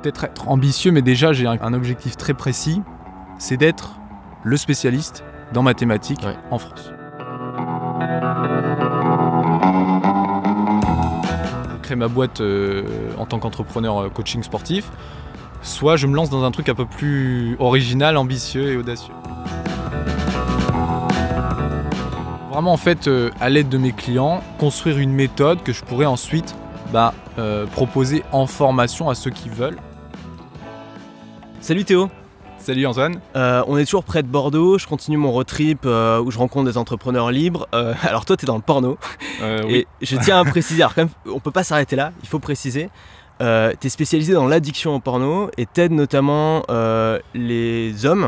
peut-être être ambitieux, mais déjà j'ai un objectif très précis, c'est d'être le spécialiste dans mathématiques en France. Je crée ma boîte en tant qu'entrepreneur coaching sportif, soit je me lance dans un truc un peu plus original, ambitieux et audacieux. Vraiment en fait, à l'aide de mes clients, construire une méthode que je pourrais ensuite proposer en formation à ceux qui veulent. Salut Théo. Salut Antoine. On est toujours près de Bordeaux, je continue mon road trip où je rencontre des entrepreneurs libres. Alors toi tu es dans le porno Oui. Et je tiens à préciser, alors quand même on peut pas s'arrêter là, il faut préciser. Tu es spécialisé dans l'addiction au porno et t'aides notamment les hommes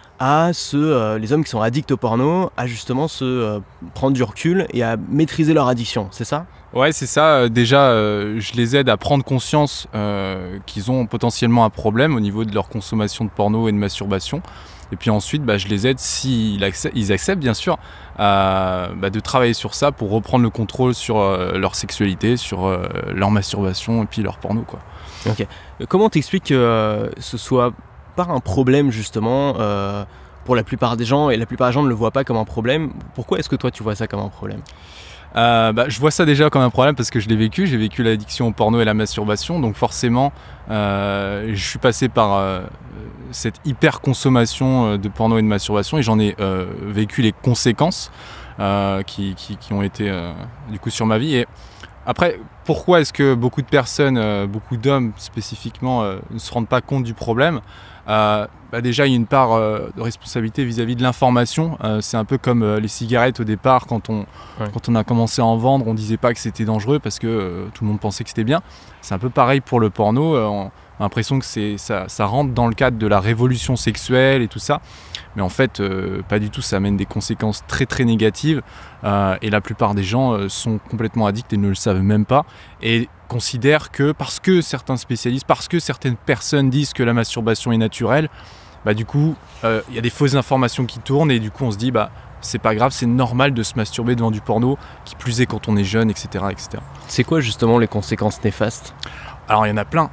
les hommes qui sont addicts au porno à justement se prendre du recul et à maîtriser leur addiction, c'est ça ? Ouais, c'est ça. Déjà, je les aide à prendre conscience qu'ils ont potentiellement un problème au niveau de leur consommation de porno et de masturbation. Et puis ensuite, je les aide, s'ils acceptent bien sûr, de travailler sur ça pour reprendre le contrôle sur leur sexualité, sur leur masturbation et puis leur porno, quoi. Ok. Comment t'expliques que ce soit pas un problème justement pour la plupart des gens, et la plupart des gens ne le voient pas comme un problème? Pourquoi est-ce que toi tu vois ça comme un problème? Je vois ça déjà comme un problème parce que je l'ai vécu, j'ai vécu l'addiction au porno et la masturbation, donc forcément je suis passé par cette hyper consommation de porno et de masturbation et j'en ai vécu les conséquences qui ont été du coup sur ma vie. Et après, pourquoi est-ce que beaucoup de personnes, beaucoup d'hommes spécifiquement, ne se rendent pas compte du problème? Déjà, il y a une part de responsabilité vis-à-vis de l'information. C'est un peu comme les cigarettes au départ, quand on a commencé à en vendre, on ne disait pas que c'était dangereux parce que tout le monde pensait que c'était bien. C'est un peu pareil pour le porno. On a l'impression que ça rentre dans le cadre de la révolution sexuelle et tout ça. Mais en fait, pas du tout, ça amène des conséquences très très négatives et la plupart des gens sont complètement addicts et ne le savent même pas et considèrent que parce que certains spécialistes, parce que certaines personnes disent que la masturbation est naturelle, du coup, il y a des fausses informations qui tournent et du coup on se dit c'est pas grave, c'est normal de se masturber devant du porno, qui plus est quand on est jeune, etc. etc. C'est quoi justement les conséquences néfastes? Alors il y en a plein,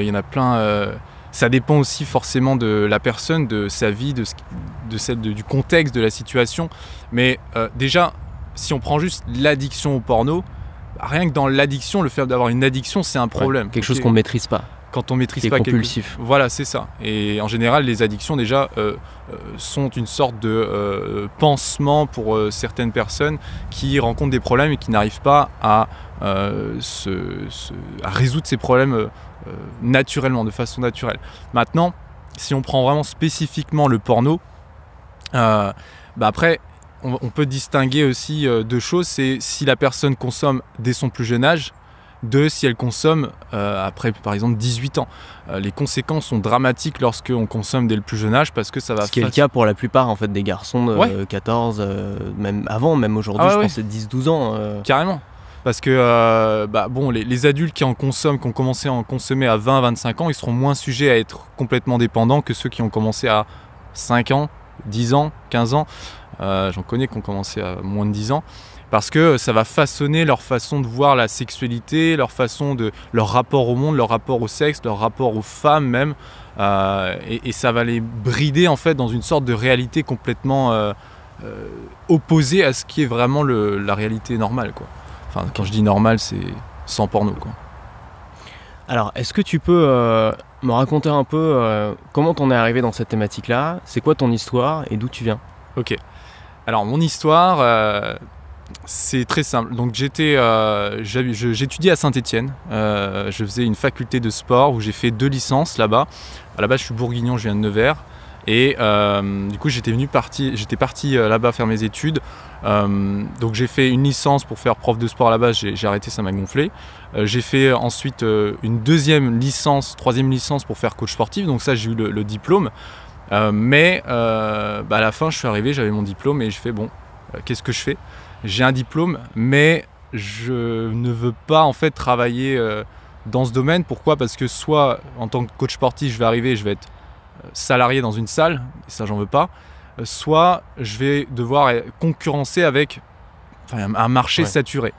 ça dépend aussi forcément de la personne, de sa vie, du contexte, de la situation. Mais déjà, si on prend juste l'addiction au porno, rien que dans l'addiction, le fait d'avoir une addiction, c'est un problème. Quelque chose qu'on ne maîtrise pas. Quand on ne maîtrise pas compulsif. Voilà, c'est ça. Et en général, les addictions déjà sont une sorte de pansement pour certaines personnes qui rencontrent des problèmes et qui n'arrivent pas à résoudre ces problèmes naturellement, de façon naturelle. Maintenant, si on prend vraiment spécifiquement le porno, après, on peut distinguer aussi deux choses. C'est si la personne consomme dès son plus jeune âge, si elle consomme après par exemple 18 ans. Les conséquences sont dramatiques lorsqu'on consomme dès le plus jeune âge parce que ça va... Ce qui est le cas pour la plupart en fait, des garçons de 14, même avant, même aujourd'hui, je pense que c'est 10-12 ans. Carrément. Parce que les adultes qui ont commencé à en consommer à 20-25 ans, ils seront moins sujets à être complètement dépendants que ceux qui ont commencé à 5 ans, 10 ans, 15 ans. J'en connais qui ont commencé à moins de 10 ans. Parce que ça va façonner leur façon de voir la sexualité, leur rapport au monde, leur rapport au sexe, leur rapport aux femmes même. Et ça va les brider en fait dans une sorte de réalité complètement opposée à ce qui est vraiment la réalité normale, quoi. Enfin, quand je dis normal, c'est sans porno, quoi. Alors, est-ce que tu peux me raconter un peu comment t'en es arrivé dans cette thématique-là? C'est quoi ton histoire et d'où tu viens? Ok. Alors, mon histoire... c'est très simple. Donc j'étudiais à Saint-Étienne. Je faisais une faculté de sport où j'ai fait 2 licences là-bas. À la base, je suis bourguignon, je viens de Nevers. Et du coup, j'étais parti là-bas faire mes études. Donc j'ai fait une licence pour faire prof de sport à la base. J'ai arrêté, ça m'a gonflé. J'ai fait ensuite une troisième licence pour faire coach sportif. Donc ça, j'ai eu le diplôme. Mais à la fin, je suis arrivé, j'avais mon diplôme et je fais qu'est-ce que je fais? J'ai un diplôme, mais je ne veux pas en fait travailler dans ce domaine. Pourquoi? Parce que soit en tant que coach sportif, je vais arriver et je vais être salarié dans une salle, et ça j'en veux pas. Soit je vais devoir concurrencer avec un marché saturé.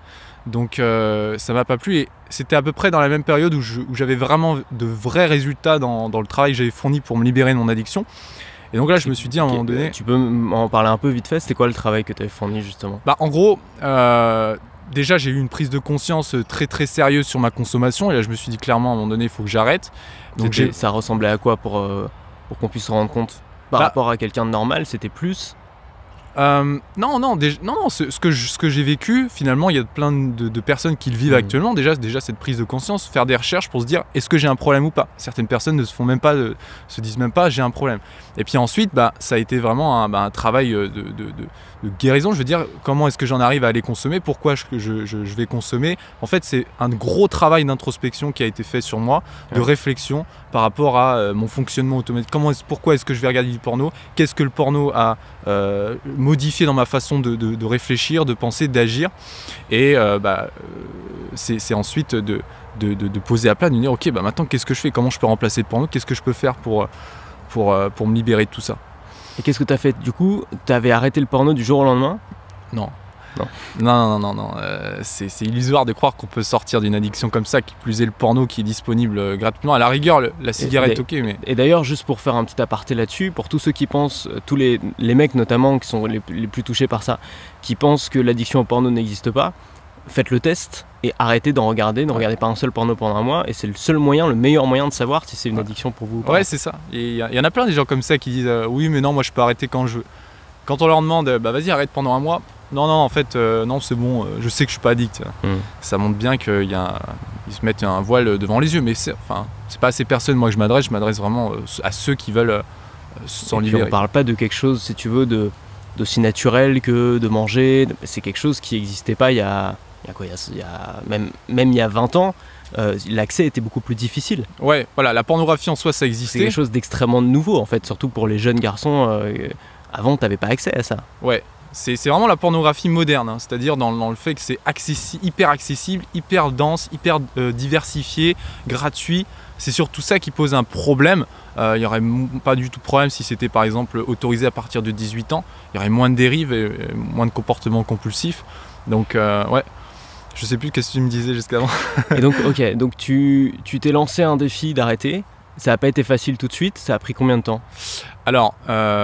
Donc ça m'a pas plu et c'était à peu près dans la même période où j'avais vraiment de vrais résultats dans le travail que j'avais fourni pour me libérer de mon addiction. Et donc là je me suis dit à un moment donné... Tu peux m'en parler un peu vite fait, c'était quoi le travail que tu avais fourni justement? Bah en gros, déjà j'ai eu une prise de conscience très très sérieuse sur ma consommation et là je me suis dit clairement à un moment donné il faut que j'arrête. Donc ça ressemblait à quoi pour qu'on puisse se rendre compte par rapport à quelqu'un de normal? C'était plus non, ce que j'ai vécu, finalement, il y a plein de personnes qui le vivent actuellement. Déjà cette prise de conscience, faire des recherches pour se dire est-ce que j'ai un problème ou pas. Certaines personnes ne se disent même pas j'ai un problème. Et puis ensuite, ça a été vraiment un travail de guérison. Je veux dire, comment est-ce que j'en arrive à aller consommer? Pourquoi je vais consommer? En fait, c'est un gros travail d'introspection qui a été fait sur moi, de réflexion par rapport à mon fonctionnement automatique. Pourquoi est-ce que je vais regarder du porno? Qu'est-ce que le porno a modifié dans ma façon de réfléchir, de penser, d'agir? Et c'est ensuite de poser à plat, de dire ok, maintenant qu'est-ce que je fais? Comment je peux remplacer le porno? Qu'est-ce que je peux faire pour me libérer de tout ça? Et qu'est-ce que tu as fait? Du coup, tu avais arrêté le porno du jour au lendemain? Non. C'est illusoire de croire qu'on peut sortir d'une addiction comme ça, qui plus est le porno qui est disponible gratuitement. À la rigueur, la cigarette, ok, mais... Et d'ailleurs, juste pour faire un petit aparté là-dessus, pour tous ceux qui pensent, tous les mecs notamment qui sont les plus touchés par ça, qui pensent que l'addiction au porno n'existe pas, faites le test et arrêtez d'en regarder, ne regardez pas un seul porno pendant un mois, et c'est le seul moyen, le meilleur moyen de savoir si c'est une addiction pour vous ou pas. Ouais, c'est ça. Il y en a plein des gens comme ça qui disent oui, mais non, moi je peux arrêter quand je veux. Quand on leur demande vas-y, arrête pendant un mois, non, en fait, non, c'est bon, je sais que je suis pas addict. Ça montre bien qu'ils se mettent un voile devant les yeux, mais c'est pas à ces personnes moi que je m'adresse vraiment à ceux qui veulent s'en libérer. On parle pas de quelque chose, si tu veux, d'aussi naturel que de manger, c'est quelque chose qui n'existait pas il y a même il y a 20 ans, l'accès était beaucoup plus difficile. Ouais, voilà, la pornographie en soi ça existait. C'est quelque chose d'extrêmement nouveau en fait, surtout pour les jeunes garçons. Avant, tu n'avais pas accès à ça. Ouais, c'est vraiment la pornographie moderne, c'est-à-dire dans le fait que c'est hyper accessible, hyper dense, hyper diversifié, gratuit. C'est surtout ça qui pose un problème. Il n'y aurait pas du tout de problème si c'était par exemple autorisé à partir de 18 ans. Il y aurait moins de dérives et moins de comportements compulsifs. Donc ouais, je sais plus qu'est-ce que tu me disais jusqu'avant. Et donc donc tu t'es lancé un défi d'arrêter. Ça n'a pas été facile tout de suite. Ça a pris combien de temps? Alors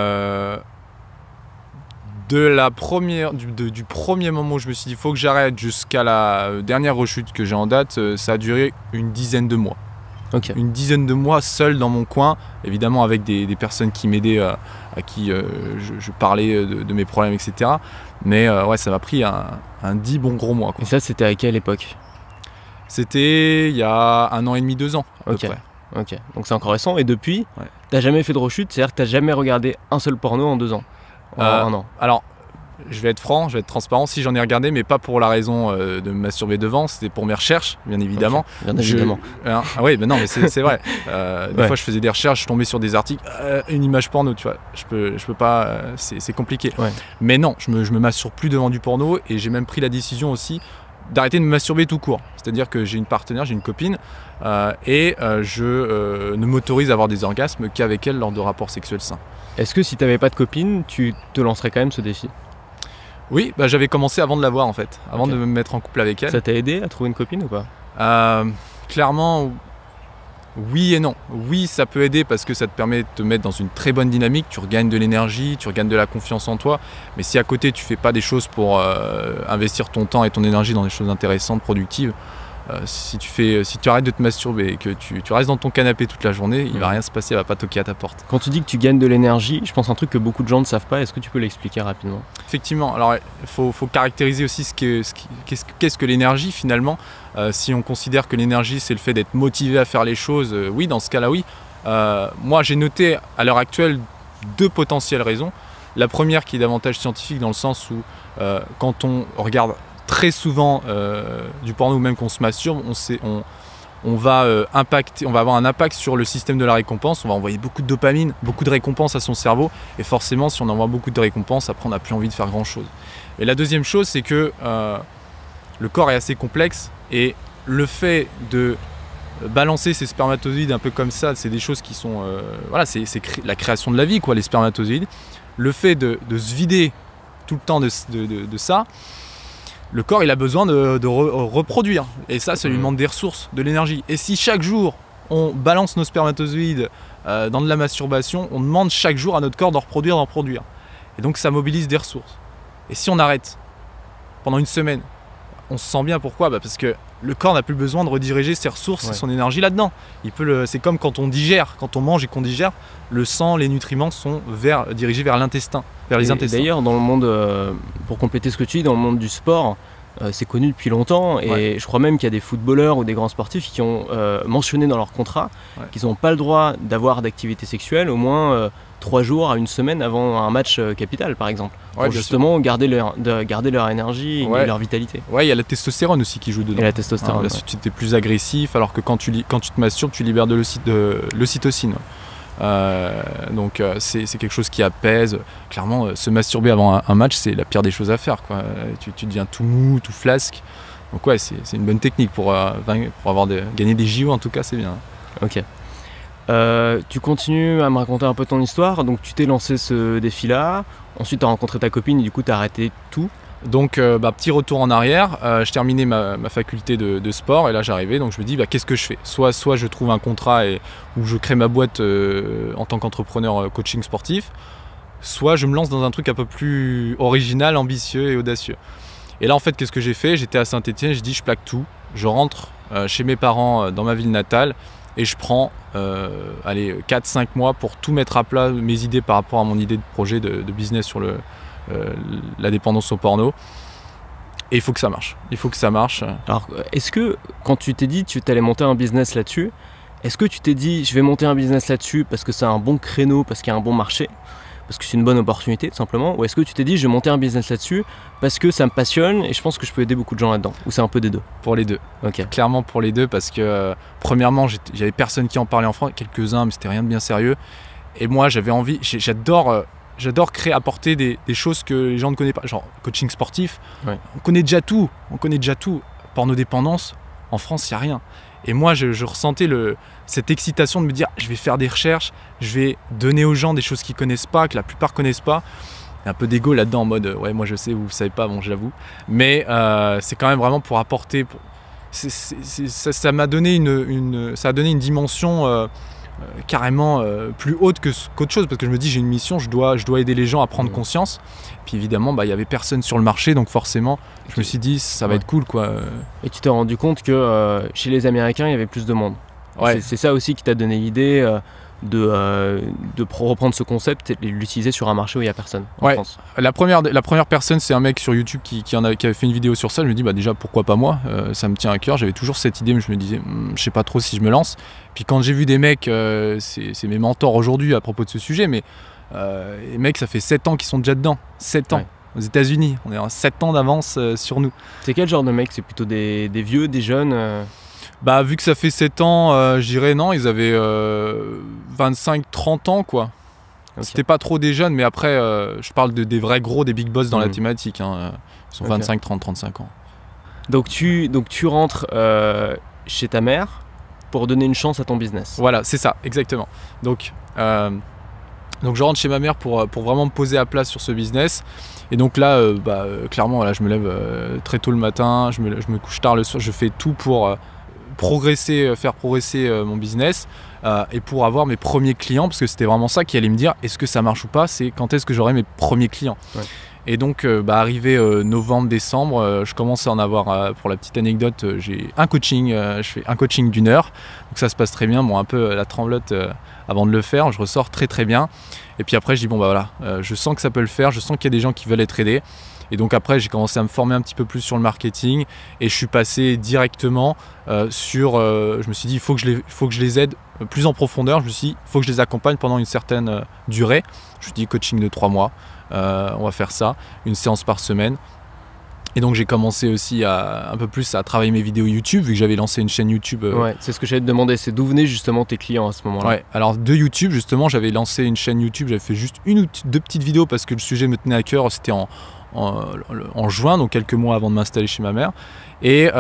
du premier moment où je me suis dit il faut que j'arrête jusqu'à la dernière rechute que j'ai en date, ça a duré une dizaine de mois. Okay. Une dizaine de mois seul dans mon coin, évidemment avec des personnes qui m'aidaient, à qui je parlais de mes problèmes, etc. Mais ouais, ça m'a pris un 10 bons gros mois, quoi. Et ça, c'était à quelle époque? C'était il y a 1 an et demi, 2 ans à peu près. Ok, donc c'est encore récent. Et depuis, t'as jamais fait de rechute? C'est-à-dire que t'as jamais regardé un seul porno en 2 ans? En 1 an? Alors, je vais être franc, je vais être transparent. Si j'en ai regardé, mais pas pour la raison de me masturber devant, c'était pour mes recherches, bien évidemment. Okay. Bien évidemment. Oui, mais non, mais c'est vrai. Des fois, je faisais des recherches, je tombais sur des articles, une image porno, tu vois. Je peux pas, c'est compliqué. Ouais. Mais non, je me masturbe plus devant du porno et j'ai même pris la décision aussi d'arrêter de me masturber tout court. C'est-à-dire que j'ai une partenaire, j'ai une copine et je ne m'autorise à avoir des orgasmes qu'avec elle lors de rapports sexuels sains. Est-ce que si tu n'avais pas de copine, tu te lancerais quand même ce défi? Oui, j'avais commencé avant de l'avoir en fait, avant de me mettre en couple avec elle. Ça t'a aidé à trouver une copine ou pas? Clairement, oui et non. Oui, ça peut aider parce que ça te permet de te mettre dans une très bonne dynamique, tu regagnes de l'énergie, tu regagnes de la confiance en toi. Mais si à côté tu fais pas des choses pour investir ton temps et ton énergie dans des choses intéressantes, productives, si tu arrêtes de te masturber et que tu restes dans ton canapé toute la journée, il va rien se passer, elle va pas toquer à ta porte. Quand tu dis que tu gagnes de l'énergie, je pense un truc que beaucoup de gens ne savent pas, est-ce que tu peux l'expliquer rapidement? Effectivement, alors il faut caractériser aussi qu'est-ce que l'énergie finalement. Si on considère que l'énergie c'est le fait d'être motivé à faire les choses, oui, dans ce cas-là oui. Moi j'ai noté à l'heure actuelle 2 potentielles raisons. La première qui est davantage scientifique dans le sens où quand on regarde très souvent du porno ou même qu'on se masturbe, on va avoir un impact sur le système de la récompense, on va envoyer beaucoup de dopamine, beaucoup de récompenses à son cerveau et forcément si on envoie beaucoup de récompenses, après on n'a plus envie de faire grand chose. Et la deuxième chose c'est que le corps est assez complexe et le fait de balancer ces spermatozoïdes un peu comme ça, c'est des choses qui sont voilà, c'est la création de la vie quoi, les spermatozoïdes. Le fait de se vider tout le temps de ça, le corps il a besoin de reproduire. Et ça lui demande des ressources, de l'énergie. Et si chaque jour on balance nos spermatozoïdes dans de la masturbation, on demande chaque jour à notre corps d'en reproduire. Et donc ça mobilise des ressources. Et si on arrête pendant une semaine, on se sent bien. Pourquoi? Parce que le corps n'a plus besoin de rediriger ses ressources et son énergie là-dedans. C'est comme quand on digère, quand on mange et qu'on digère, le sang, les nutriments sont dirigés vers l'intestin, vers les intestins. D'ailleurs, dans le monde, pour compléter ce que tu dis, dans le monde du sport, c'est connu depuis longtemps et je crois même qu'il y a des footballeurs ou des grands sportifs qui ont mentionné dans leur contrat qu'ils n'ont pas le droit d'avoir d'activité sexuelle au moins 3 jours à une semaine avant un match capital par exemple, pour justement garder leur énergie et leur vitalité. Ouais, il y a la testostérone aussi qui joue dedans. Et la testostérone. Là, tu es plus agressif alors que quand tu te masturbes, tu libères de l'ocytocine. Donc c'est quelque chose qui apaise. Clairement, se masturber avant un match, c'est la pire des choses à faire, quoi. Tu deviens tout mou, tout flasque. Donc ouais, c'est une bonne technique pour gagner des JO en tout cas, c'est bien. Ok. Tu continues à me raconter un peu ton histoire. Donc tu t'es lancé ce défi-là. Ensuite tu as rencontré ta copine et du coup tu as arrêté tout. Donc petit retour en arrière, je terminais ma faculté de sport et là j'arrivais, donc je me dis qu'est-ce que je fais, soit je trouve un contrat où je crée ma boîte en tant qu'entrepreneur coaching sportif, soit je me lance dans un truc un peu plus original, ambitieux et audacieux. Et là en fait qu'est-ce que j'ai fait? J'étais à Saint-Étienne, je dis je plaque tout, je rentre chez mes parents dans ma ville natale et je prends 4-5 mois pour tout mettre à plat, mes idées par rapport à mon idée de projet de business sur la dépendance au porno. Et il faut que ça marche. Alors, est-ce que quand tu t'es dit que tu allais monter un business là-dessus, est-ce que tu t'es dit je vais monter un business là-dessus parce que c'est un bon créneau, parce qu'il y a un bon marché, parce que c'est une bonne opportunité tout simplement, ou est-ce que tu t'es dit je vais monter un business là-dessus parce que ça me passionne et je pense que je peux aider beaucoup de gens là-dedans, ou c'est un peu des deux? Pour les deux. Okay. Clairement pour les deux, parce que premièrement j'avais personne qui en parlait en France, quelques-uns mais c'était rien de bien sérieux, et moi j'avais envie, j'adore apporter des choses que les gens ne connaissent pas, genre coaching sportif. On connaît déjà tout. Pornodépendance, en France, il n'y a rien. Et moi, je ressentais cette excitation de me dire, je vais faire des recherches, je vais donner aux gens des choses qu'ils ne connaissent pas, que la plupart ne connaissent pas. Il y a un peu d'ego là-dedans, en mode, ouais, moi je sais, vous ne savez pas, bon, j'avoue. Mais c'est quand même vraiment pour apporter. Ça m'a donné une dimension carrément plus haute qu'autre chose, parce que je me dis j'ai une mission, je dois aider les gens à prendre conscience. Puis évidemment il y avait personne sur le marché, donc forcément je me suis dit ça va être cool, quoi. Et tu t'es rendu compte que chez les Américains il y avait plus de monde. C'est ça aussi qui t'a donné l'idée de reprendre ce concept et l'utiliser sur un marché où il n'y a personne en France. La première personne, c'est un mec sur YouTube qui avait fait une vidéo sur ça. Je me dis déjà pourquoi pas moi, ça me tient à cœur. J'avais toujours cette idée, mais je me disais je sais pas trop si je me lance. Puis quand j'ai vu des mecs, c'est mes mentors aujourd'hui à propos de ce sujet, mais les mecs ça fait 7 ans qu'ils sont déjà dedans. 7 ans aux États-Unis, on est à 7 ans d'avance sur nous. C'est quel genre de mecs? C'est plutôt des vieux, des jeunes? Vu que ça fait 7 ans, je dirais non, ils avaient 25-30 ans, quoi. Okay. C'était pas trop des jeunes, mais après, je parle des vrais gros, des big boss dans la thématique. Ils sont 25, 30, 35 ans. Donc tu rentres chez ta mère pour donner une chance à ton business. Voilà, c'est ça, exactement. Donc je rentre chez ma mère pour vraiment me poser à plat sur ce business. Et donc là, clairement, je me lève très tôt le matin, je me couche tard le soir, je fais tout pour faire progresser mon business et pour avoir mes premiers clients, parce que c'était vraiment ça qui allait me dire est-ce que ça marche ou pas, c'est quand est-ce que j'aurai mes premiers clients. Et donc arrivé novembre, décembre, je commence à en avoir, pour la petite anecdote, j'ai un coaching, je fais un coaching d'1 heure, donc ça se passe très bien, un peu la tremblote avant de le faire, je ressors très très bien, et puis après je dis je sens que ça peut le faire, je sens qu'il y a des gens qui veulent être aidés. Et donc après j'ai commencé à me former un petit peu plus sur le marketing et je suis passé directement je me suis dit il faut que je les aide plus en profondeur. Je me suis dit il faut que je les accompagne pendant une certaine durée. Je me suis dit coaching de 3 mois, on va faire ça, une séance par semaine. Et donc j'ai commencé aussi un peu plus à travailler mes vidéos YouTube, vu que j'avais lancé une chaîne YouTube. C'est ce que j'allais te demander, c'est d'où venaient justement tes clients à ce moment-là? Alors de YouTube justement, j'avais lancé une chaîne YouTube, j'avais fait juste 1 ou 2 petites vidéos parce que le sujet me tenait à cœur, c'était en juin, donc quelques mois avant de m'installer chez ma mère. Et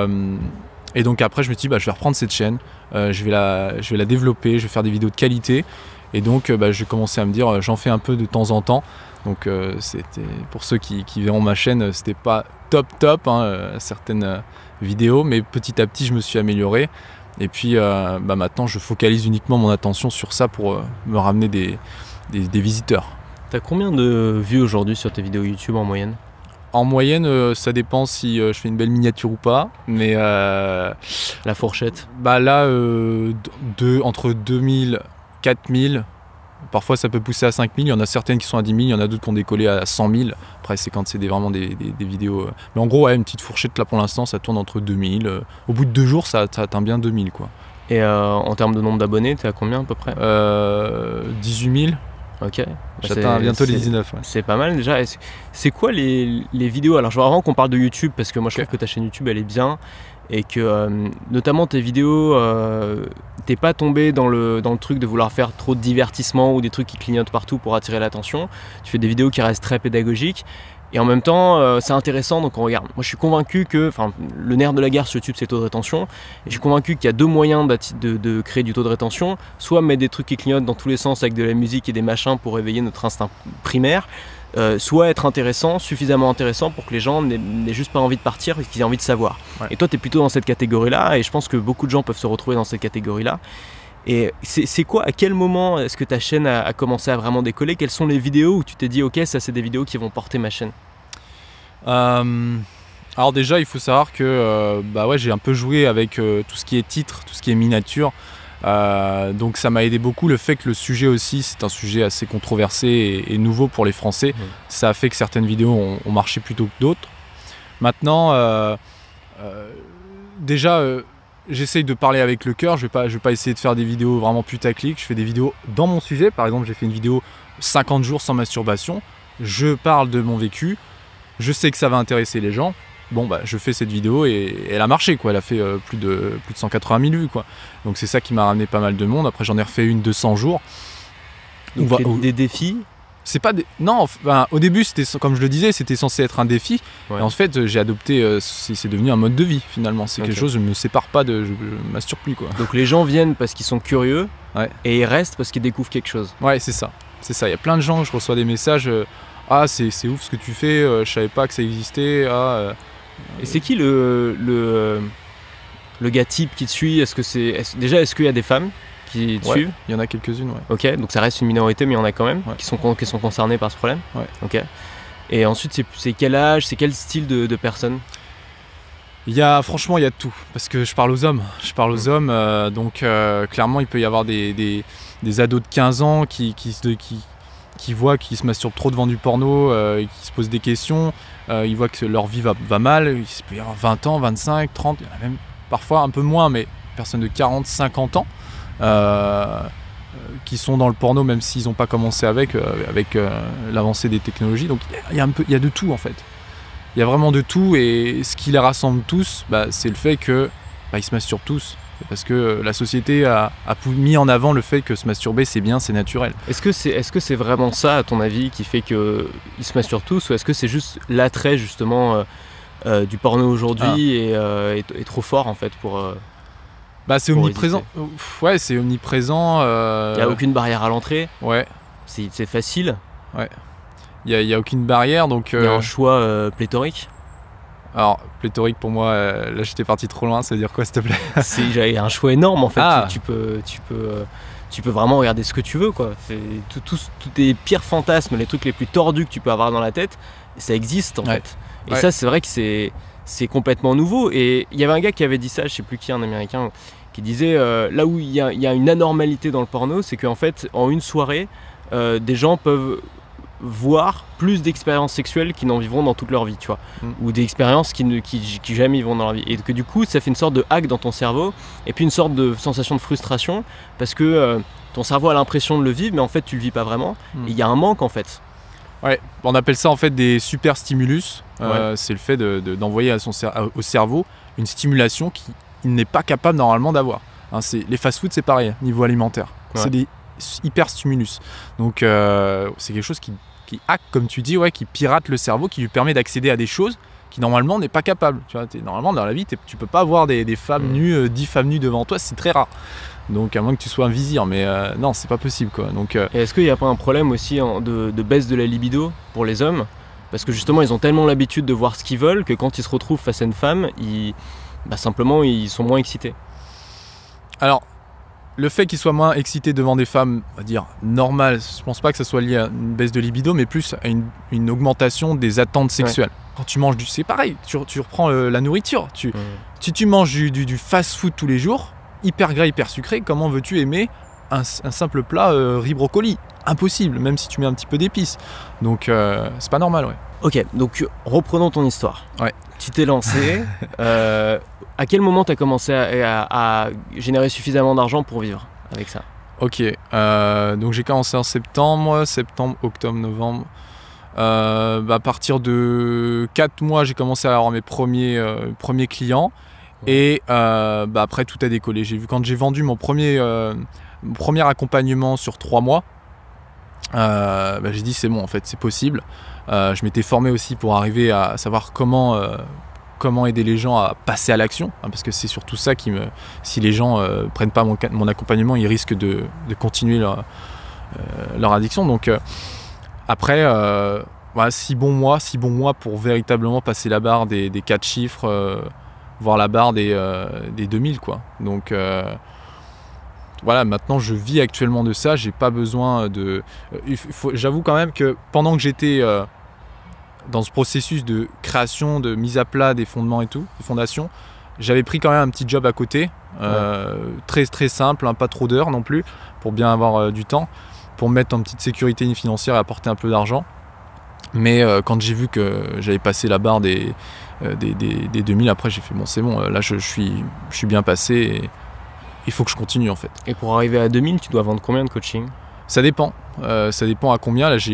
donc après je me suis dit je vais reprendre cette chaîne, je vais la développer, je vais faire des vidéos de qualité. Et donc j'ai commencé à me dire j'en fais un peu de temps en temps. Donc c'était pour ceux qui verront ma chaîne, c'était pas top hein, certaines vidéos, mais petit à petit je me suis amélioré. Et puis maintenant je focalise uniquement mon attention sur ça pour me ramener des visiteurs. T'as combien de vues aujourd'hui sur tes vidéos YouTube en moyenne? En moyenne, ça dépend si je fais une belle miniature ou pas, mais la fourchette? Bah là, entre 2000, 4000, parfois ça peut pousser à 5000, il y en a certaines qui sont à 10 000, il y en a d'autres qui ont décollé à 100 000. Après c'est quand c'est vraiment des vidéos... Mais en gros, ouais, une petite fourchette là pour l'instant, ça tourne entre 2000. Au bout de 2 jours, ça atteint bien 2000 quoi. Et en termes de nombre d'abonnés, t'es à combien à peu près? 18 000. Ok. J'atteins bientôt les 19. Ouais. C'est pas mal déjà. C'est quoi les vidéos? Alors je veux vraiment qu'on parle de YouTube parce que moi je trouve que ta chaîne YouTube elle est bien et que notamment tes vidéos, t'es pas tombé dans le truc de vouloir faire trop de divertissement ou des trucs qui clignotent partout pour attirer l'attention. Tu fais des vidéos qui restent très pédagogiques. Et en même temps, c'est intéressant, donc on regarde. Moi, je suis convaincu que, le nerf de la guerre sur YouTube, c'est le taux de rétention. Et je suis convaincu qu'il y a 2 moyens de créer du taux de rétention. Soit mettre des trucs qui clignotent dans tous les sens avec de la musique et des machins pour réveiller notre instinct primaire. Soit être intéressant, suffisamment intéressant pour que les gens n'aient juste pas envie de partir et qu'ils aient envie de savoir. Ouais. Et toi, tu es plutôt dans cette catégorie-là. Et je pense que beaucoup de gens peuvent se retrouver dans cette catégorie-là. Et c'est quoi, à quel moment est-ce que ta chaîne a commencé à vraiment décoller? Quelles sont les vidéos où tu t'es dit ok, ça c'est des vidéos qui vont porter ma chaîne? Alors déjà il faut savoir que ouais, j'ai un peu joué avec tout ce qui est titre, tout ce qui est miniature. Donc ça m'a aidé beaucoup le fait que le sujet aussi c'est un sujet assez controversé et nouveau pour les Français. Ça a fait que certaines vidéos ont marché plutôt que d'autres. Maintenant déjà j'essaye de parler avec le cœur, je vais pas essayer de faire des vidéos vraiment putaclic, je fais des vidéos dans mon sujet. Par exemple, j'ai fait une vidéo 50 jours sans masturbation, je parle de mon vécu, je sais que ça va intéresser les gens. Bon bah je fais cette vidéo et elle a marché quoi, elle a fait plus de 180 000 vues quoi. Donc c'est ça qui m'a ramené pas mal de monde. Après j'en ai refait une 200 jours. Donc des défis? C'est pas des... Non, enfin, au début, c'était, comme je le disais, c'était censé être un défi. Ouais. Et en fait, j'ai adopté, c'est devenu un mode de vie finalement. C'est quelque chose, je ne me sépare pas de... Je masturbe plus quoi. Donc les gens viennent parce qu'ils sont curieux, ouais, et ils restent parce qu'ils découvrent quelque chose. Ouais, c'est ça. C'est ça. Il y a plein de gens, je reçois des messages, ah, c'est ouf ce que tu fais, je savais pas que ça existait. Et c'est qui le gars type qui te suit? Est-ce qu'il y a des femmes qui te suivent? Il y en a quelques-unes, ouais. Ok, donc ça reste une minorité, mais il y en a quand même, ouais, qui sont concernées par ce problème. Ouais. Ok. Et ensuite, c'est quel âge, c'est quel style de personnes? Franchement, il y a de tout, parce que je parle aux hommes. Donc clairement, il peut y avoir des ados de 15 ans qui voient qu'ils se masturbent trop devant du porno, et qui se posent des questions. Ils voient que leur vie va mal. Il peut y avoir 20 ans, 25, 30, il y en a même parfois un peu moins, mais personnes de 40, 50 ans. Qui sont dans le porno même s'ils n'ont pas commencé avec l'avancée des technologies. Donc il y a de tout en fait. Il y a vraiment de tout, et ce qui les rassemble tous, c'est le fait que ils se masturbent tous. Parce que la société a mis en avant le fait que se masturber c'est bien, c'est naturel. Est-ce que c'est vraiment ça à ton avis qui fait qu'ils se masturbent tous, ou est-ce que c'est juste l'attrait justement du porno aujourd'hui est trop fort en fait pour... c'est omniprésent. Ouais, c'est omniprésent. Il n'y a aucune barrière à l'entrée. Ouais. C'est facile. Ouais. Il y a aucune barrière, donc. Il y a un choix pléthorique. Alors pléthorique pour moi, là j'étais parti trop loin. Ça veut dire quoi, s'il te plaît? Il y a un choix énorme en fait. Tu peux vraiment regarder ce que tu veux quoi. Tous tes pires fantasmes, les trucs les plus tordus que tu peux avoir dans la tête, ça existe en fait. Et ça c'est vrai que c'est complètement nouveau. Et il y avait un gars qui avait dit ça, je sais plus qui, un américain, qui disait là où il y a une anormalité dans le porno, c'est qu'en fait en une soirée des gens peuvent voir plus d'expériences sexuelles qu'ils n'en vivront dans toute leur vie, tu vois, ou d'expériences qui jamais ils vont dans leur vie, et que du coup ça fait une sorte de hack dans ton cerveau, et puis une sorte de sensation de frustration parce que ton cerveau a l'impression de le vivre, mais en fait tu le vis pas vraiment, et il y a un manque en fait. Ouais, on appelle ça en fait des super stimulus. C'est le fait d'envoyer au cerveau une stimulation qu'il n'est pas capable normalement d'avoir. Les fast-food c'est pareil, niveau alimentaire. Ouais. C'est des hyper stimulus. Donc c'est quelque chose qui hack, comme tu dis, qui pirate le cerveau, qui lui permet d'accéder à des choses qui normalement n'est pas capable. Tu vois, normalement dans la vie, tu peux pas avoir des femmes nues, 10 femmes nues devant toi, c'est très rare. Donc à moins que tu sois un vizir, mais non, c'est pas possible quoi. Donc, Et est-ce qu'il n'y a pas un problème aussi de baisse de la libido pour les hommes? Parce que justement, ils ont tellement l'habitude de voir ce qu'ils veulent que quand ils se retrouvent face à une femme, simplement ils sont moins excités. Alors, le fait qu'ils soient moins excités devant des femmes, on va dire, normales, je pense pas que ça soit lié à une baisse de libido, mais plus à une augmentation des attentes sexuelles. Ouais. Quand tu manges c'est pareil, tu reprends la nourriture. Si tu manges du fast-food tous les jours, hyper gras, hyper sucré, comment veux-tu aimer un simple plat riz brocoli? Impossible, même si tu mets un petit peu d'épices. Donc, c'est pas normal, ouais. Ok, donc reprenons ton histoire. Ouais. Tu t'es lancé. À quel moment tu as commencé à générer suffisamment d'argent pour vivre avec ça? Ok, donc j'ai commencé en septembre, octobre, novembre. À partir de 4 mois, j'ai commencé à avoir mes premiers clients. Et après, tout a décollé. Quand j'ai vendu mon premier accompagnement sur 3 mois, j'ai dit c'est bon, en fait, c'est possible. Je m'étais formé aussi pour arriver à savoir comment aider les gens à passer à l'action, parce que c'est surtout ça si les gens prennent pas mon accompagnement, ils risquent de continuer leur addiction. Donc après 6 bons mois pour véritablement passer la barre des 4 chiffres, voire la barre des 2000 quoi. Donc voilà, maintenant je vis actuellement de ça, j'ai pas besoin de... J'avoue quand même que pendant que j'étais dans ce processus de création, de mise à plat des fondements et tout, des fondations, j'avais pris quand même un petit job à côté, très très simple, pas trop d'heures non plus, pour bien avoir du temps, pour me mettre en petite sécurité financière et apporter un peu d'argent. Mais quand j'ai vu que j'avais passé la barre des 2000, après j'ai fait bon c'est bon, là je suis bien passé et il faut que je continue en fait. Et pour arriver à 2000, tu dois vendre combien de coaching? Ça dépend à combien. Là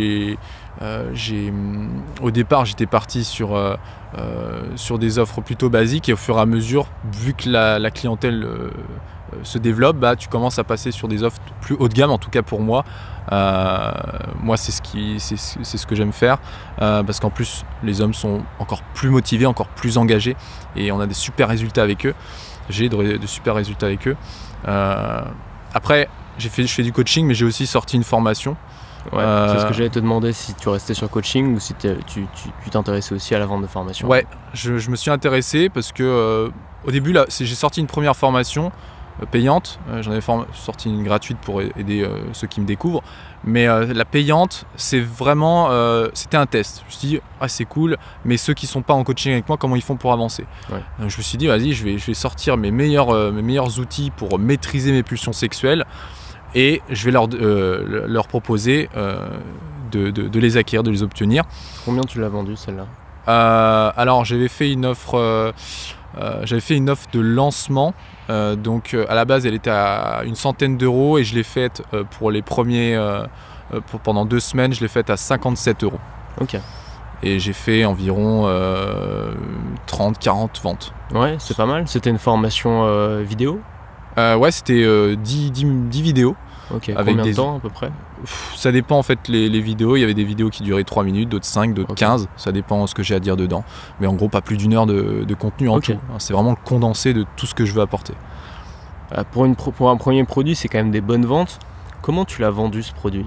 au départ j'étais parti sur des offres plutôt basiques et au fur et à mesure, vu que la clientèle se développe, tu commences à passer sur des offres plus haut de gamme, en tout cas pour moi. Moi c'est ce que j'aime faire, parce qu'en plus les hommes sont encore plus motivés, encore plus engagés et on a des super résultats avec eux. J'ai de super résultats avec eux. Après je fais du coaching, mais j'ai aussi sorti une formation. Ouais, c'est ce que j'allais te demander, si tu restais sur coaching ou si tu t'intéressais aussi à la vente de formation. Ouais, je me suis intéressé parce que au début là, j'ai sorti une première formation payante, j'en avais sorti une gratuite pour aider ceux qui me découvrent, mais la payante c'est vraiment c'était un test. Je me suis dit c'est cool, mais ceux qui sont pas en coaching avec moi, comment ils font pour avancer? Donc, je me suis dit vas-y, je vais sortir mes meilleurs outils pour maîtriser mes pulsions sexuelles et je vais leur proposer de les acquérir, de les obtenir. Combien tu l'as vendu celle-là? Alors j'avais fait une offre de lancement, donc à la base elle était à une centaine d'euros et je l'ai faite pour les premiers pendant 2 semaines, je l'ai faite à 57 euros. Ok. Et j'ai fait environ 30-40 ventes. Ouais, c'est pas mal. C'était une formation vidéo? Ouais, c'était 10 vidéos. Ok, avec combien de temps à peu près? Ça dépend en fait, les vidéos. Il y avait des vidéos qui duraient 3 minutes, d'autres 5, d'autres 15. Ça dépend ce que j'ai à dire dedans. Mais en gros, pas plus d'1 heure de contenu en tout. C'est vraiment le condensé de tout ce que je veux apporter. Pour un premier produit, c'est quand même des bonnes ventes. Comment tu l'as vendu ce produit?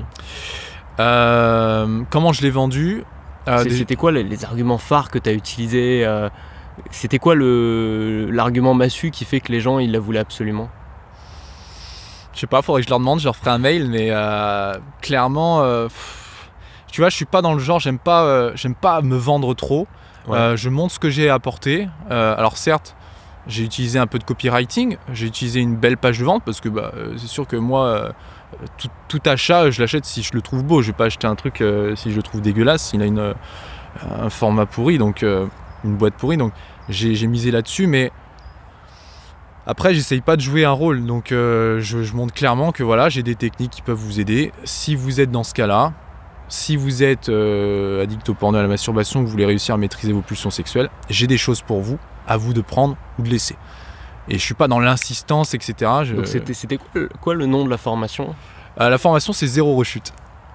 Comment je l'ai vendu? C'était quoi les arguments phares que tu as utilisés? C'était quoi l'argument massu qui fait que les gens ils la voulaient absolument? Je sais pas, faudrait que je leur demande, je leur ferai un mail, mais clairement, tu vois, je suis pas dans le genre, j'aime pas me vendre trop. Ouais. Je montre ce que j'ai à apporter. Alors certes, j'ai utilisé un peu de copywriting, j'ai utilisé une belle page de vente parce que c'est sûr que moi, tout achat, je l'achète si je le trouve beau. Je vais pas acheter un truc si je le trouve dégueulasse, il a un format pourri, donc une boîte pourrie. Donc j'ai misé là-dessus, mais après, j'essaye pas de jouer un rôle, donc je montre clairement que voilà, j'ai des techniques qui peuvent vous aider. Si vous êtes dans ce cas-là, si vous êtes addict au porno, à la masturbation, que vous voulez réussir à maîtriser vos pulsions sexuelles, j'ai des choses pour vous, à vous de prendre ou de laisser. Et je suis pas dans l'insistance, etc. Donc c'était quoi le nom de la formation? La formation, c'est 0 rechute.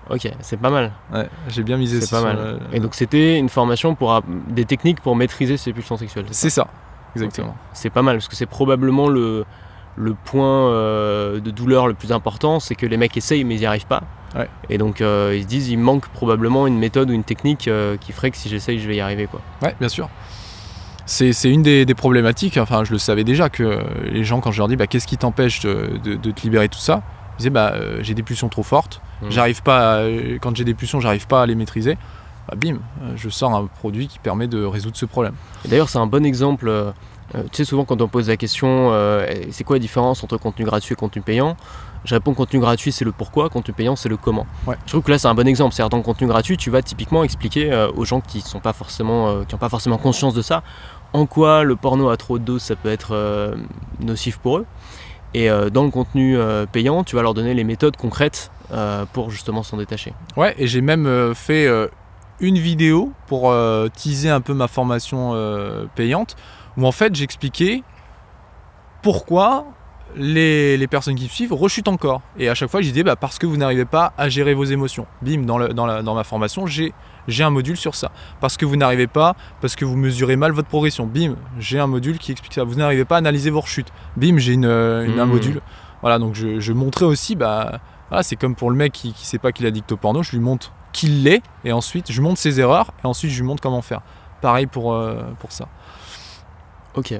Ok, c'est pas mal. Ouais, j'ai bien misé C'est pas mal. Et donc c'était une formation pour des techniques pour maîtriser ses pulsions sexuelles. C'est ça, exactement. Okay. C'est pas mal parce que c'est probablement le point de douleur le plus important, c'est que les mecs essayent mais ils n'y arrivent pas. Ouais. Et donc ils se disent il manque probablement une méthode ou une technique qui ferait que si j'essaye je vais y arriver quoi. Ouais, bien sûr. C'est une des problématiques, enfin je le savais déjà, que les gens, quand je leur dis qu'est-ce qui t'empêche de te libérer de tout ça, ils disaient j'ai des pulsions trop fortes, j'arrive pas quand j'ai des pulsions j'arrive pas à les maîtriser, bim, je sors un produit qui permet de résoudre ce problème. D'ailleurs c'est un bon exemple, tu sais souvent quand on pose la question c'est quoi la différence entre contenu gratuit et contenu payant, je réponds contenu gratuit c'est le pourquoi, contenu payant c'est le comment. Ouais. Je trouve que là c'est un bon exemple, c'est-à-dire dans le contenu gratuit tu vas typiquement expliquer aux gens qui n'ont pas forcément conscience de ça, en quoi le porno à trop de doses ça peut être nocif pour eux. Et dans le contenu payant, tu vas leur donner les méthodes concrètes pour justement s'en détacher. Ouais, et j'ai même fait une vidéo pour teaser un peu ma formation payante, où en fait j'expliquais pourquoi les personnes qui me suivent rechutent encore. Et à chaque fois je disais parce que vous n'arrivez pas à gérer vos émotions. Bim, dans ma formation j'ai un module sur ça. Parce que vous n'arrivez pas, parce que vous mesurez mal votre progression. Bim, j'ai un module qui explique ça. Vous n'arrivez pas à analyser vos rechutes. Bim, j'ai un module. Voilà, donc je montrais aussi, voilà, c'est comme pour le mec qui sait pas qu'il est addict au porno, je lui montre qu'il l'est, et ensuite je montre ses erreurs, et ensuite je lui montre comment faire. Pareil pour ça. Ok.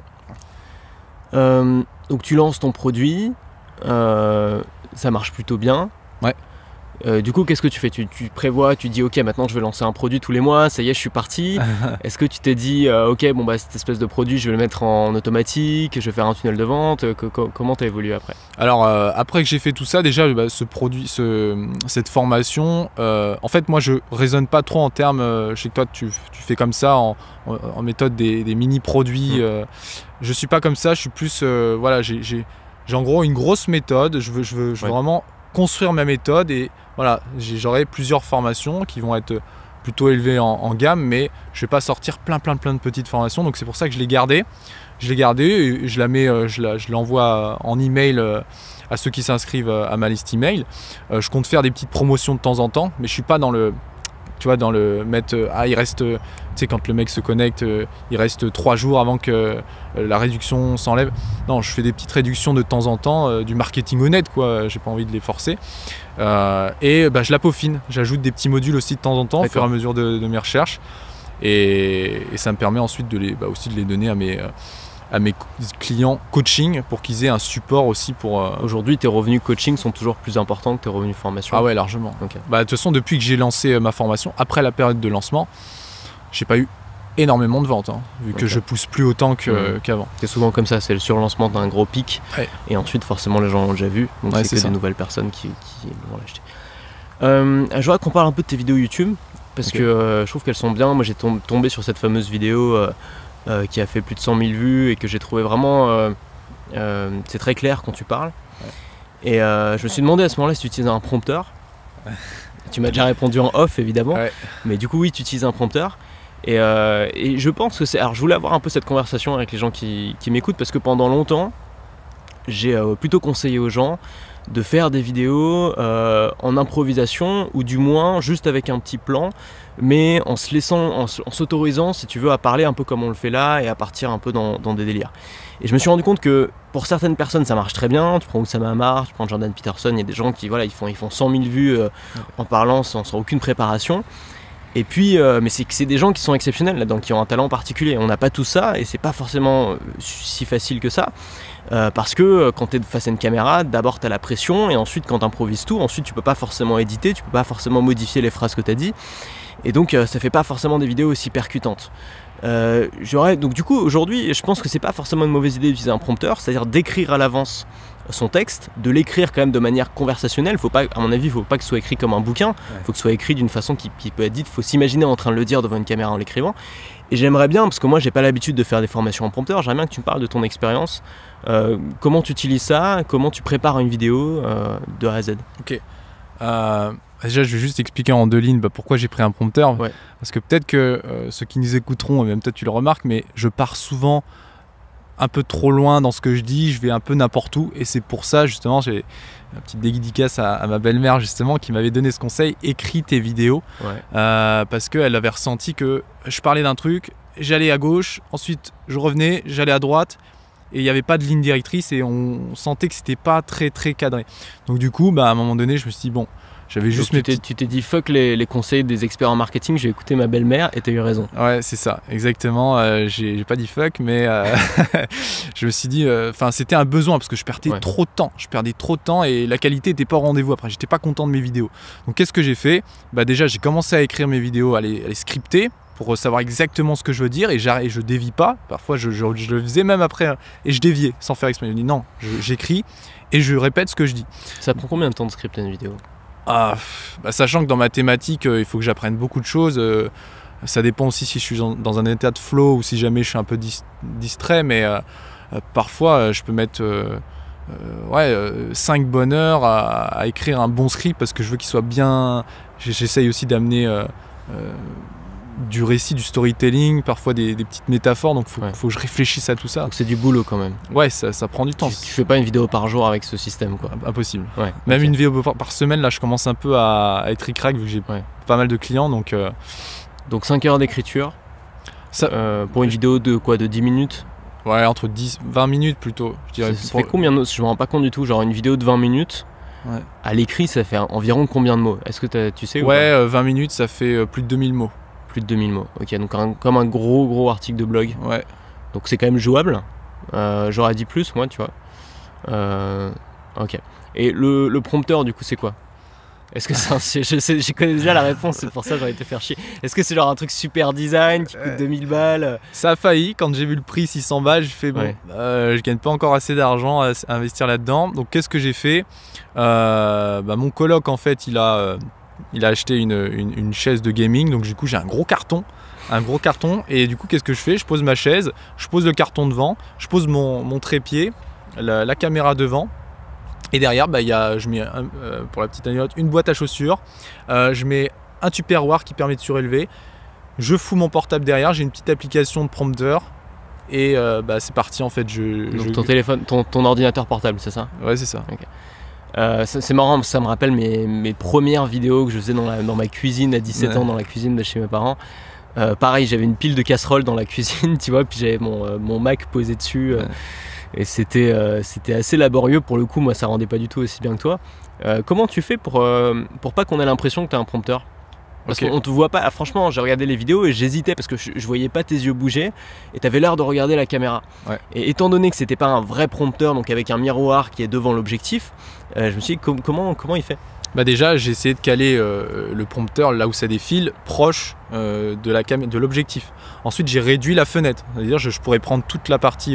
Donc tu lances ton produit, ça marche plutôt bien. Ouais. Du coup, qu'est-ce que tu fais ? Tu prévois, tu dis ok, maintenant je vais lancer un produit tous les mois, ça y est, je suis parti. Est-ce que tu t'es dit ok, cette espèce de produit, je vais le mettre en automatique, je vais faire un tunnel de vente, comment t'as évolué après ? Alors après que j'ai fait tout ça, déjà ce produit, cette formation, en fait moi je raisonne pas trop en termes, je sais que toi tu fais comme ça en méthode des mini produits. Je suis pas comme ça, je suis plus voilà, j'ai en gros une grosse méthode, je veux vraiment construire ma méthode, et voilà, j'aurai plusieurs formations qui vont être plutôt élevées en gamme, mais je vais pas sortir plein de petites formations, donc c'est pour ça que je l'ai gardé et je la mets, je l'envoie en email à ceux qui s'inscrivent à ma liste email. Je compte faire des petites promotions de temps en temps, mais je suis pas dans le mettre il reste, tu sais, quand le mec se connecte, il reste 3 jours avant que la réduction s'enlève. Non, je fais des petites réductions de temps en temps, du marketing honnête quoi, j'ai pas envie de les forcer. Et je la peaufine, j'ajoute des petits modules aussi de temps en temps au fur et à mesure de mes recherches, et ça me permet ensuite aussi de les donner à mes clients coaching, pour qu'ils aient un support aussi pour... Aujourd'hui, tes revenus coaching sont toujours plus importants que tes revenus formation ? Ah ouais, largement. Okay. De toute façon, depuis que j'ai lancé ma formation, après la période de lancement, j'ai pas eu énormément de ventes, vu que je pousse plus autant qu'avant. C'est souvent comme ça, c'est le surlancement d'un gros pic, et ensuite forcément les gens l'ont déjà vu, donc c'est que des nouvelles personnes qui vont l'acheter. Je voudrais qu'on parle un peu de tes vidéos YouTube, parce que je trouve qu'elles sont bien. Moi j'ai tombé sur cette fameuse vidéo qui a fait plus de 100 000 vues, et que j'ai trouvé vraiment c'est très clair quand tu parles, et je me suis demandé à ce moment là si tu utilisais un prompteur. Tu m'as déjà répondu en off évidemment, mais du coup oui, tu utilises un prompteur, et je pense que c'est... Alors je voulais avoir un peu cette conversation avec les gens qui m'écoutent, parce que pendant longtemps j'ai plutôt conseillé aux gens de faire des vidéos en improvisation, ou du moins juste avec un petit plan, mais en se laissant, en s'autorisant, si tu veux, à parler un peu comme on le fait là, et à partir un peu dans des délires. Et je me suis rendu compte que pour certaines personnes ça marche très bien. Tu prends Oussama Ammar, tu prends Jordan Peterson, il y a des gens qui ils font 100 000 vues en parlant sans aucune préparation. Et puis, mais c'est des gens qui sont exceptionnels là-dedans, qui ont un talent particulier. On n'a pas tout ça, et c'est pas forcément si facile que ça. Parce que quand tu es face à une caméra, d'abord tu as la pression, et ensuite quand tu improvises tout, ensuite tu peux pas forcément éditer, tu peux pas forcément modifier les phrases que tu as dit, et donc ça fait pas forcément des vidéos aussi percutantes. Donc du coup aujourd'hui je pense que c'est pas forcément une mauvaise idée d'utiliser un prompteur, c'est-à-dire d'écrire à l'avance son texte, de l'écrire quand même de manière conversationnelle. Faut pas, à mon avis, il faut pas que ce soit écrit comme un bouquin, faut que ce soit écrit d'une façon qui peut être dite, faut s'imaginer en train de le dire devant une caméra en l'écrivant. Et j'aimerais bien, parce que moi j'ai pas l'habitude de faire des formations en prompteur, j'aimerais bien que tu me parles de ton expérience, comment tu utilises ça, comment tu prépares une vidéo de A à Z. Ok. Déjà, je vais juste expliquer en 2 lignes pourquoi j'ai pris un prompteur. Parce que peut-être que ceux qui nous écouteront, et même peut-être tu le remarques, mais je pars souvent un peu trop loin dans ce que je dis, je vais un peu n'importe où. Et c'est pour ça, justement, j'ai une petite dédicace à ma belle-mère, justement, qui m'avait donné ce conseil, écris tes vidéos. Ouais. Parce qu'elle avait ressenti que je parlais d'un truc, j'allais à gauche, ensuite je revenais, j'allais à droite, et il n'y avait pas de ligne directrice, et on sentait que c'était pas très très cadré. Donc du coup, à un moment donné, je me suis dit, bon, j'avais juste mes tu t'es dit fuck les conseils des experts en marketing, j'ai écouté ma belle-mère et t'as eu raison. Ouais, c'est ça, exactement. J'ai pas dit fuck, mais je me suis dit, c'était un besoin parce que je perdais trop de temps. Je perdais trop de temps et la qualité n'était pas au rendez-vous. Après, j'étais pas content de mes vidéos. Donc, qu'est-ce que j'ai fait? Déjà, j'ai commencé à écrire mes vidéos, à les scripter pour savoir exactement ce que je veux dire et je dévie pas. Parfois, je le faisais même après et je déviais sans faire exprès. Je me dis non, j'écris et je répète ce que je dis. Ça prend combien de temps de scripter une vidéo? Sachant que dans ma thématique, il faut que j'apprenne beaucoup de choses. Ça dépend aussi si je suis dans un état de flow ou si jamais je suis un peu distrait. Mais parfois, je peux mettre 5 bonnes heures à écrire un bon script parce que je veux qu'il soit bien. J'essaye aussi d'amener du récit, du storytelling, parfois des petites métaphores. Donc il faut que je réfléchisse à tout ça. Donc c'est du boulot quand même. Ouais, ça prend du temps. Tu fais pas une vidéo par jour avec ce système, quoi. Impossible. Ouais, Même une vidéo par semaine, là je commence un peu à être ric-rac vu que j'ai pas mal de clients. Donc 5 heures d'écriture pour une vidéo de quoi, de 10 minutes? Ouais, entre 20 minutes plutôt, je dirais. Ça fait combien de mots? Je me rends pas compte du tout. Genre une vidéo de 20 minutes, à l'écrit ça fait environ combien de mots? Est-ce que tu sais? Ouais, 20 minutes ça fait plus de 2000 mots. Plus de 2000 mots, ok, donc comme un gros article de blog. Ouais. Donc c'est quand même jouable. J'aurais dit plus, moi, tu vois. Ok. Et le prompteur, du coup, c'est quoi? Est-ce que c'est je connais déjà la réponse, c'est pour ça que j'aurais été faire chier. Est-ce que c'est genre un truc super design qui coûte 2000 balles? Ça a failli, quand j'ai vu le prix 600 balles, j'ai fait bon, je gagne pas encore assez d'argent à investir là-dedans. Donc qu'est-ce que j'ai fait? Mon coloc, en fait, il a acheté une chaise de gaming, donc du coup j'ai un gros carton, et du coup qu'est-ce que je fais? Je pose ma chaise, je pose le carton devant, je pose mon trépied, la caméra devant, et derrière je mets pour la petite anecdote une boîte à chaussures, je mets un tupperware qui permet de surélever, je fous mon portable derrière, j'ai une petite application de prompteur et c'est parti en fait. Donc ton téléphone, ton ordinateur portable, c'est ça? Ouais, c'est ça. Okay. C'est marrant, ça me rappelle mes premières vidéos que je faisais dans ma cuisine à 17 ans, dans la cuisine de chez mes parents. Pareil, j'avais une pile de casseroles dans la cuisine, tu vois, puis j'avais mon Mac posé dessus. Et c'était assez laborieux pour le coup. Moi, ça rendait pas du tout aussi bien que toi. Comment tu fais pour pas qu'on ait l'impression que tu as un prompteur? Parce qu'on te voit pas. Ah, franchement, j'ai regardé les vidéos et j'hésitais parce que je voyais pas tes yeux bouger et t'avais l'air de regarder la caméra. Ouais. Et étant donné que c'était pas un vrai prompteur, donc avec un miroir qui est devant l'objectif, je me suis dit comment il fait? Déjà, j'ai essayé de caler le prompteur là où ça défile, proche de l'objectif. Ensuite, j'ai réduit la fenêtre. C'est-à-dire, je pourrais prendre toute la partie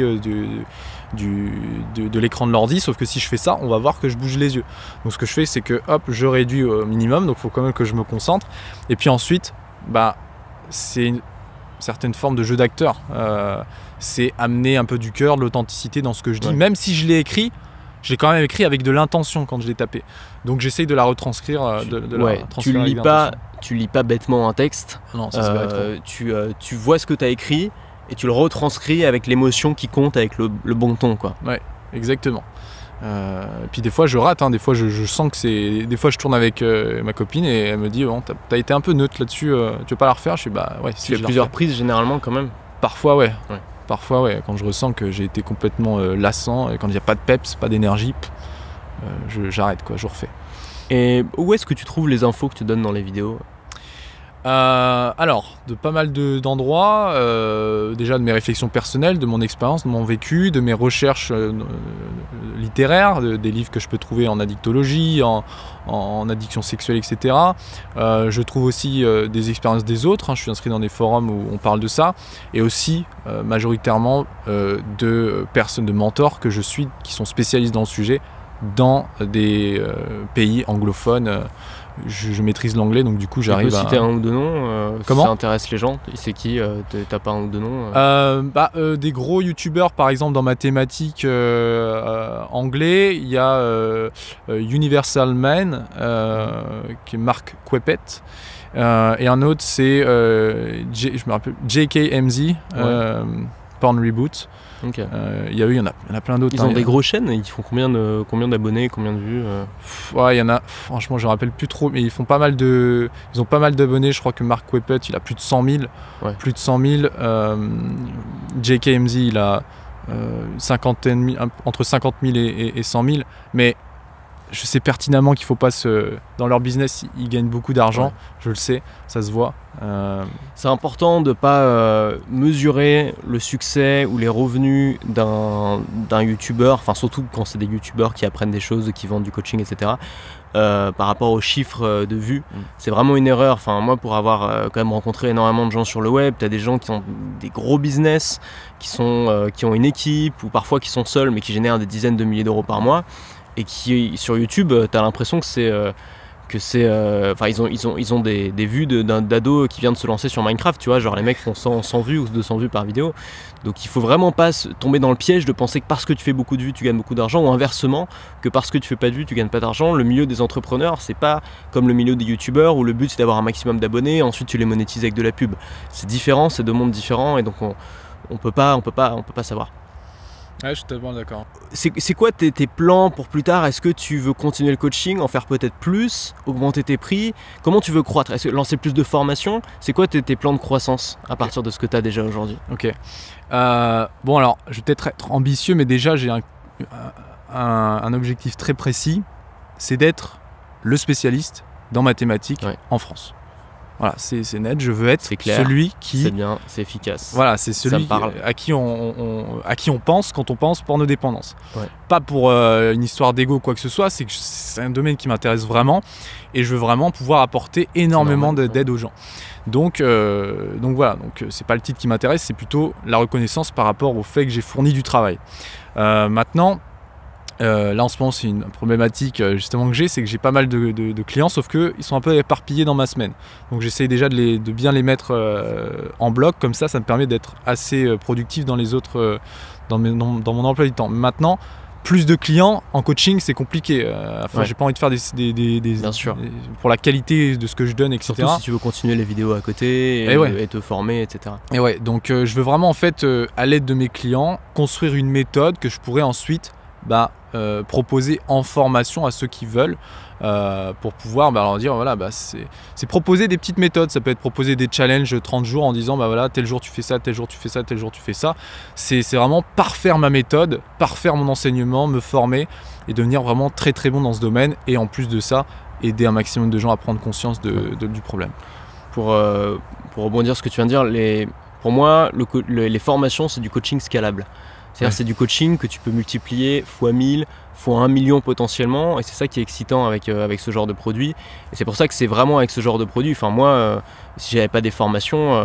de l'écran de l'ordi, sauf que si je fais ça, on va voir que je bouge les yeux. Donc ce que je fais, c'est que hop, je réduis au minimum, donc il faut quand même que je me concentre. Et puis ensuite, c'est une certaine forme de jeu d'acteur. C'est amener un peu du cœur, de l'authenticité dans ce que je dis, même si je l'ai écrit. J'ai quand même écrit avec de l'intention quand je l'ai tapé. Donc j'essaye de la retranscrire. Tu lis pas bêtement un texte. Non, ça se verrait trop. Tu vois ce que tu as écrit et tu le retranscris avec l'émotion qui compte, avec le bon ton, quoi. Ouais, exactement. Puis des fois je rate, des fois je sens que c'est. Des fois je tourne avec ma copine et elle me dit bon, t'as été un peu neutre là-dessus, tu veux pas la refaire? Je suis ouais. Si, tu fais plusieurs prises généralement quand même. Parfois ouais. Parfois, quand je ressens que j'ai été complètement lassant, et quand il n'y a pas de peps, pas d'énergie, j'arrête, je refais. Et où est-ce que tu trouves les infos que tu donnes dans les vidéos? Alors, de pas mal d'endroits, déjà de mes réflexions personnelles, de mon expérience, de mon vécu, de mes recherches littéraires, des livres que je peux trouver en addictologie, en addiction sexuelle, etc. Je trouve aussi des expériences des autres, je suis inscrit dans des forums où on parle de ça, et aussi majoritairement de personnes, de mentors que je suis, qui sont spécialistes dans le sujet, dans des pays anglophones. Je maîtrise l'anglais, donc du coup j'arrive à... Tu peux citer un ou deux noms Comment? Si ça intéresse les gens, c'est qui? T'as pas un ou deux noms des gros youtubeurs par exemple dans ma thématique anglais, il y a Universal Man qui est Mark Quepet, et un autre c'est je me rappelle, JKMZ, Porn Reboot. Okay. Il y en a plein d'autres. Ils ont des grosses chaînes, ils font combien d'abonnés, combien de vues Ouais, il y en a, franchement, je me rappelle plus trop, mais ils ont pas mal d'abonnés. Je crois que Mark Whippet, il a plus de 100 000. Ouais. Plus de 100 000. JKMZ, il a entre 50 000 et 100 000. Mais je sais pertinemment qu'il faut pas dans leur business, ils gagnent beaucoup d'argent. Ouais. Je le sais, ça se voit. C'est important de ne pas mesurer le succès ou les revenus d'un youtubeur, enfin surtout quand c'est des youtubeurs qui apprennent des choses, qui vendent du coaching, etc. Par rapport aux chiffres de vues. C'est vraiment une erreur. Enfin, moi, pour avoir quand même rencontré énormément de gens sur le web, tu as des gens qui ont des gros business, qui ont une équipe, ou parfois qui sont seuls, mais qui génèrent des dizaines de milliers d'euros par mois, et qui, sur YouTube, tu as l'impression enfin, ils ont des vues d'ados qui viennent de se lancer sur Minecraft, tu vois, genre les mecs font 100 vues ou 200 vues par vidéo. Donc il faut vraiment pas tomber dans le piège de penser que parce que tu fais beaucoup de vues, tu gagnes beaucoup d'argent, ou inversement, que parce que tu fais pas de vues, tu gagnes pas d'argent. Le milieu des entrepreneurs, c'est pas comme le milieu des youtubeurs où le but c'est d'avoir un maximum d'abonnés, ensuite tu les monétises avec de la pub. C'est différent, c'est deux mondes différents, et donc on peut pas savoir. Ouais, je suis totalement d'accord. C'est quoi tes plans pour plus tard? Est-ce que tu veux continuer le coaching, en faire peut-être plus, augmenter tes prix? Comment tu veux croître? Est-ce que lancer plus de formations? C'est quoi tes plans de croissance à partir de ce que tu as déjà aujourd'hui? Ok. Bon, alors, je vais peut-être être ambitieux, mais déjà, j'ai un objectif très précis, c'est d'être le spécialiste dans mathématiques en France. Voilà, c'est net, je veux être celui qui... C'est bien, c'est efficace. Voilà, c'est celui à qui on pense quand on pense pornodépendance. Ouais. Pas pour une histoire d'ego ou quoi que ce soit, c'est que c'est un domaine qui m'intéresse vraiment et je veux vraiment pouvoir apporter énormément d'aide aux gens. Donc voilà, c'est pas le titre qui m'intéresse, c'est plutôt la reconnaissance par rapport au fait que j'ai fourni du travail. Maintenant... là en ce moment c'est une problématique justement que c'est que j'ai pas mal de clients, sauf qu'ils sont un peu éparpillés dans ma semaine, donc j'essaye déjà de bien les mettre en bloc, comme ça me permet d'être assez productif dans les autres dans mon emploi du temps. Maintenant, plus de clients en coaching c'est compliqué, j'ai pas envie de faire bien sûr. Pour la qualité de ce que je donne, etc. Surtout si tu veux continuer les vidéos à côté et te former, etc. Et ouais, donc je veux vraiment en fait à l'aide de mes clients construire une méthode que je pourrais ensuite proposer en formation à ceux qui veulent, pour pouvoir leur dire voilà, c'est proposer des petites méthodes. Ça peut être proposer des challenges 30 jours en disant voilà, tel jour tu fais ça, tel jour tu fais ça, tel jour tu fais ça. C'est vraiment parfaire ma méthode, parfaire mon enseignement, me former et devenir vraiment très très bon dans ce domaine, et en plus de ça aider un maximum de gens à prendre conscience du problème. Pour rebondir sur ce que tu viens de dire, pour moi les formations c'est du coaching scalable. C'est-à-dire c'est du coaching que tu peux multiplier x 1000, x 1 million potentiellement, et c'est ça qui est excitant avec ce genre de produit. Et c'est pour ça que c'est vraiment avec ce genre de produit. Enfin moi, si j'avais pas des formations,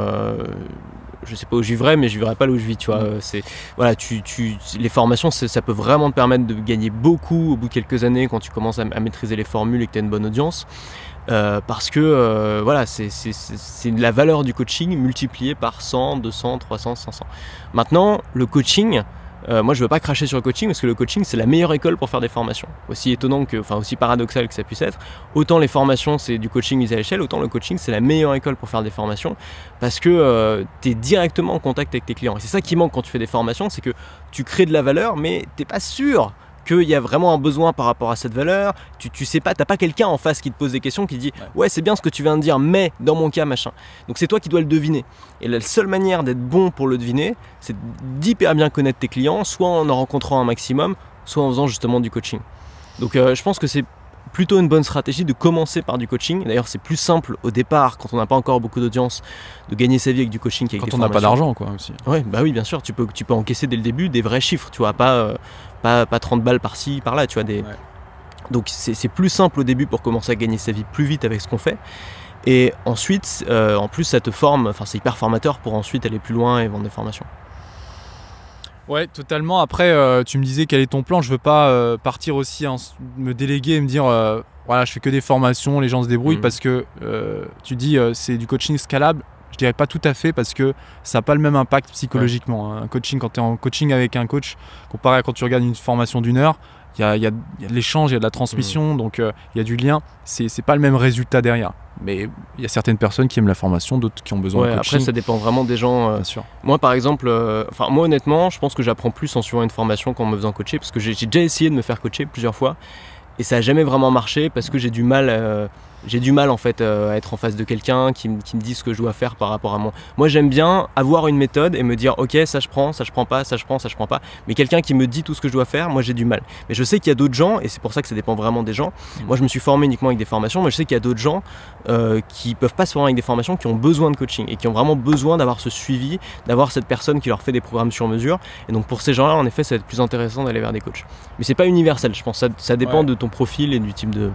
je sais pas où je vivrais, mais je vivrais pas là où je vis, tu vois. Voilà, les formations, ça peut vraiment te permettre de gagner beaucoup au bout de quelques années quand tu commences à maîtriser les formules et que tu as une bonne audience. Parce que voilà, c'est la valeur du coaching multipliée par 100, 200, 300, 500. Maintenant, le coaching, moi je veux pas cracher sur le coaching parce que le coaching c'est la meilleure école pour faire des formations. Aussi étonnant aussi paradoxal que ça puisse être, autant les formations c'est du coaching mis à l'échelle, autant le coaching c'est la meilleure école pour faire des formations parce que tu es directement en contact avec tes clients. Et c'est ça qui manque quand tu fais des formations, c'est que tu crées de la valeur mais t'es pas sûr qu'il y a vraiment un besoin par rapport à cette valeur. Tu sais pas, t'as pas quelqu'un en face qui te pose des questions, qui dit ouais c'est bien ce que tu viens de dire, mais dans mon cas machin. Donc c'est toi qui dois le deviner. Et la seule manière d'être bon pour le deviner, c'est d'hyper bien connaître tes clients, soit en rencontrant un maximum, soit en faisant justement du coaching. Donc je pense que c'est plutôt une bonne stratégie de commencer par du coaching. D'ailleurs c'est plus simple au départ, quand on n'a pas encore beaucoup d'audience, de gagner sa vie avec du coaching qu'avec des formations. Quand on n'a pas d'argent quoi aussi. Ouais, bah oui bien sûr, tu peux encaisser dès le début des vrais chiffres, tu vois, pas 30 balles par-ci, par-là, tu vois. Donc c'est plus simple au début pour commencer à gagner sa vie plus vite avec ce qu'on fait. Et ensuite, en plus ça te forme, enfin c'est hyper formateur pour ensuite aller plus loin et vendre des formations. Ouais, totalement. Après, tu me disais quel est ton plan. Je veux pas partir aussi, me déléguer et me dire voilà, je fais que des formations, les gens se débrouillent, parce que tu dis c'est du coaching scalable. Je dirais pas tout à fait parce que ça n'a pas le même impact psychologiquement. Un coaching, quand tu es en coaching avec un coach, comparé à quand tu regardes une formation d'1 heure, il y a de l'échange, il y a de la transmission, donc il y a du lien. C'est pas le même résultat derrière. Mais il y a certaines personnes qui aiment la formation, d'autres qui ont besoin de coaching. Après, ça dépend vraiment des gens. Bien sûr. Moi, par exemple, moi honnêtement, je pense que j'apprends plus en suivant une formation qu'en me faisant coacher, parce que j'ai déjà essayé de me faire coacher plusieurs fois, et ça n'a jamais vraiment marché parce que j'ai du mal en fait à être en face de quelqu'un qui me dit ce que je dois faire par rapport à moi. Moi, j'aime bien avoir une méthode et me dire ok, ça je prends pas, ça je prends pas. Mais quelqu'un qui me dit tout ce que je dois faire, moi j'ai du mal. Mais je sais qu'il y a d'autres gens, et c'est pour ça que ça dépend vraiment des gens. Moi, je me suis formé uniquement avec des formations, mais je sais qu'il y a d'autres gens qui peuvent pas se former avec des formations, qui ont besoin de coaching et qui ont vraiment besoin d'avoir ce suivi, d'avoir cette personne qui leur fait des programmes sur mesure. Et donc pour ces gens-là, en effet, ça va être plus intéressant d'aller vers des coachs. Mais c'est pas universel, je pense. Ça dépend de ton profil et du type de...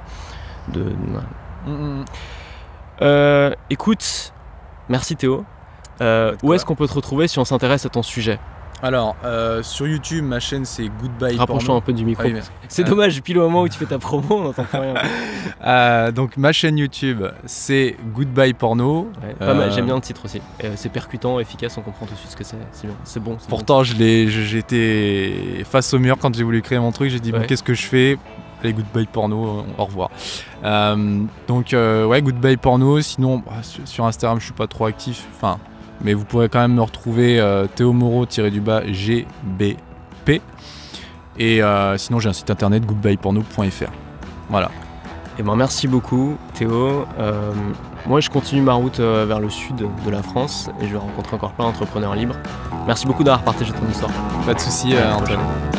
écoute, merci Théo. Où est-ce qu'on peut te retrouver si on s'intéresse à ton sujet? Alors, sur YouTube, ma chaîne c'est Goodbye Porno. Rapproche-toi un peu du micro. Ah oui, c'est dommage, pile au moment où tu fais ta promo, on n'entend plus rien. Donc ma chaîne YouTube c'est Goodbye Porno. Pas mal, j'aime bien le titre aussi. C'est percutant, efficace, on comprend tout de suite ce que c'est. C'est bien, c'est bon. Pourtant, j'étais face au mur quand j'ai voulu créer mon truc. J'ai dit bon, qu'est-ce que je fais? Allez, Goodbye Porno, au revoir. Donc Goodbye Porno. Sinon, sur Instagram, je suis pas trop actif. Mais vous pourrez quand même me retrouver Théo Moreau-GBP. Et sinon, j'ai un site internet goodbyeporno.fr. Voilà. Et merci beaucoup Théo. Moi je continue ma route vers le sud de la France et je vais rencontrer encore plein d'entrepreneurs libres. Merci beaucoup d'avoir partagé ton histoire. Pas de soucis Antoine.